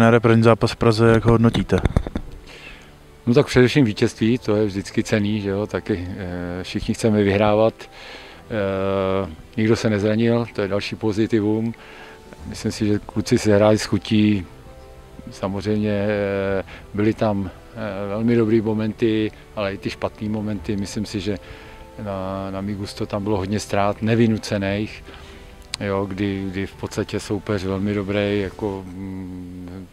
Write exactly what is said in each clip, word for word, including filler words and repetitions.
trenére, první zápas v Praze, jak ho hodnotíte? No tak především vítězství, to je vždycky cenný, že jo, taky e, všichni chceme vyhrávat, e, nikdo se nezranil, to je další pozitivum. Myslím si, že kluci se hráli s chutí, samozřejmě e, byly tam e, velmi dobrý momenty, ale i ty špatné momenty, myslím si, že na, na mý gusto tam bylo hodně ztrát nevynucených, jo, kdy, kdy v podstatě soupeř velmi dobrý, jako mm,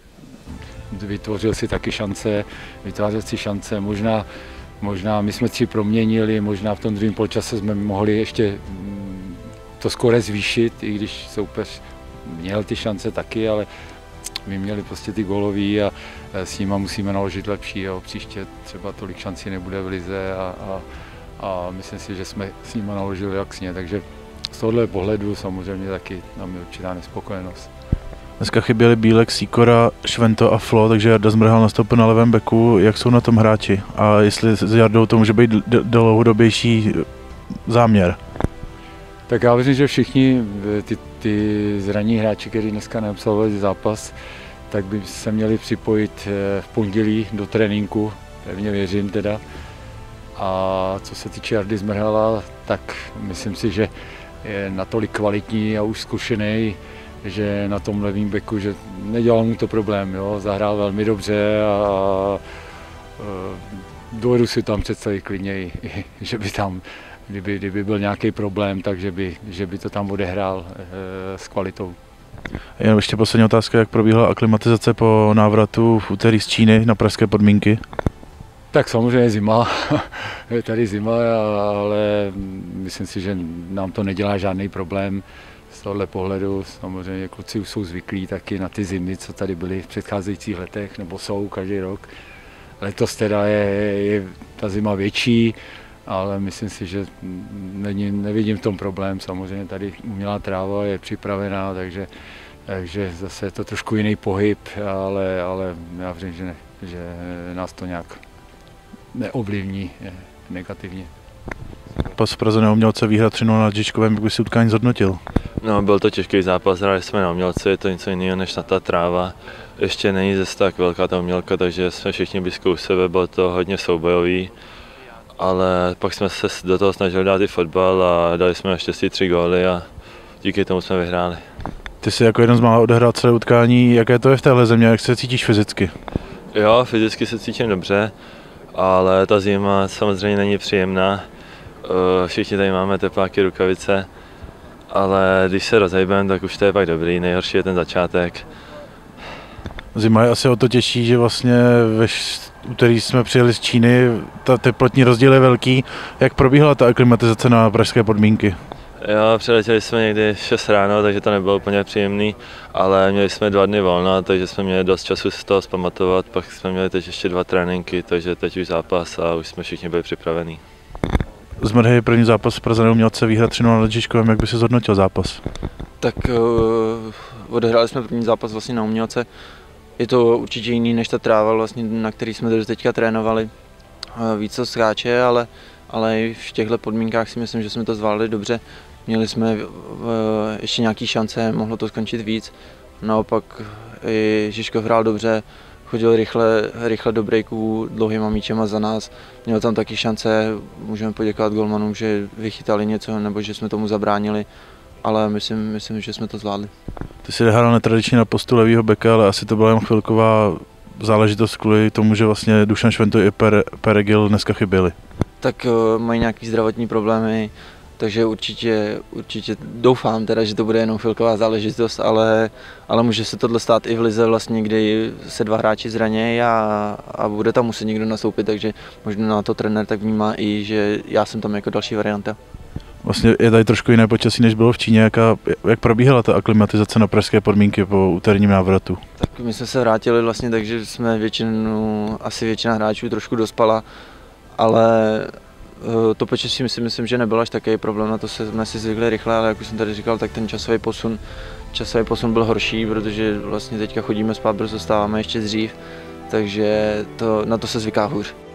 vytvořil si taky šance, vytvářel si šance, možná, možná my jsme si proměnili, možná v tom druhém poločase jsme mohli ještě to skóre zvýšit, i když soupeř měl ty šance taky, ale my měli prostě ty gólový a s nima musíme naložit lepší, jo. Příště třeba tolik šancí nebude v lize a, a, a myslím si, že jsme s nima naložili jaksně, takže z tohohle pohledu samozřejmě taky nám je určitá nespokojenost. Dneska chyběli Bílek, Sýkora, Švento a Flo, takže Jarda Zmrhal nastoupil na levém beku. Jak jsou na tom hráči? A jestli s Jardou to může být dlouhodobější záměr? Tak já věřím, že všichni ty, ty zraní hráči, kteří dneska neabsolvovali zápas, tak by se měli připojit v pondělí do tréninku, pevně věřím teda. A co se týče Jardy Zmrhala, tak myslím si, že je natolik kvalitní a už zkušený, že na tom levém beku, že nedělal mu to problém, jo? Zahrál velmi dobře a, a dovedu si tam představit klidně, i, že by tam, kdyby, kdyby byl nějaký problém, takže by, že by to tam odehrál e, s kvalitou. Jen ještě poslední otázka, jak probíhala aklimatizace po návratu v úterý z Číny na pražské podmínky? Tak samozřejmě zima, je tady zima, ale myslím si, že nám to nedělá žádný problém. Z tohohle pohledu samozřejmě kluci už jsou zvyklí taky na ty zimy, co tady byly v předcházejících letech, nebo jsou každý rok. Letos teda je, je ta zima větší, ale myslím si, že není, nevidím v tom problém. Samozřejmě tady umělá tráva je připravená, takže, takže zase je to trošku jiný pohyb, ale, ale já věřím, že, ne, že nás to nějak neovlivní negativně. Zápas v Praze na Umělce, výhra tři nula nad Žižkovem, jak by si utkání zhodnotil? No, byl to těžký zápas, hráli jsme na Umělce, je to něco jiného než na ta tráva. Ještě není zase tak velká ta Umělka, takže jsme všichni blízko u sebe, bylo to hodně soubojový. Ale pak jsme se do toho snažili dát i fotbal a dali jsme naštěstí tři góly a díky tomu jsme vyhráli. Ty jsi jako jeden z mála odehrál celé utkání, jaké to je v téhle země, jak se cítíš fyzicky? Jo, fyzicky se cítím dobře, ale ta zima samozřejmě není příjemná. Všichni tady máme tepláky, rukavice, ale když se rozhejbeme, tak už to je pak dobrý, nejhorší je ten začátek. Zima je asi o to těžší, že vlastně ve úterý jsme přijeli z Číny, ta teplotní rozdíl je velký. Jak probíhala ta aklimatizace na pražské podmínky? Jo, přiletěli jsme někdy v šest ráno, takže to nebylo úplně příjemný, ale měli jsme dva dny volna, takže jsme měli dost času z toho zpamatovat, pak jsme měli teď ještě dva tréninky, takže teď už zápas a už jsme všichni byli připravení. Zmrhy, první zápas v Praze na Umělce, výhra tři nula nad Žižkovem, jak by si zhodnotil zápas? Tak uh, odehráli jsme první zápas vlastně na Umělce. Je to určitě jiný než ta tráva, vlastně, na který jsme teďka trénovali. Uh, víc to skáče, ale, ale i v těchto podmínkách si myslím, že jsme to zvládli dobře. Měli jsme uh, ještě nějaké šance, mohlo to skončit víc. Naopak i Žižkov hrál dobře, chodil rychle, rychle do breaků dlouhýma míčema za nás. Měl tam taky šance, můžeme poděkovat golmanům, že vychytali něco nebo že jsme tomu zabránili, ale myslím, myslím že jsme to zvládli. Ty jsi hrál netradičně na postu levýho beka, ale asi to byla jen chvilková záležitost kvůli tomu, že vlastně Dušan Švento i per, Peregil dneska chyběli. Tak uh, mají nějaké zdravotní problémy, takže určitě, určitě doufám teda, že to bude jenom chvilková záležitost, ale, ale může se tohle stát i v lize vlastně, kdy se dva hráči zranějí a, a bude tam muset někdo nastoupit, takže možná na to trenér tak vnímá i, že já jsem tam jako další varianta. Vlastně je tady trošku jiné počasí, než bylo v Číně. Jaká, jak probíhala ta aklimatizace na pražské podmínky po úterním návratu? Tak my jsme se vrátili vlastně, takže jsme většinu, asi většina hráčů trošku dospala, ale to počasí si myslím, že nebyl až takový problém, na to jsme si zvykli rychle, ale jak už jsem tady říkal, tak ten časový posun, časový posun byl horší, protože vlastně teďka chodíme spát brzo, stáváme ještě dřív, takže to, na to se zvyká hůř.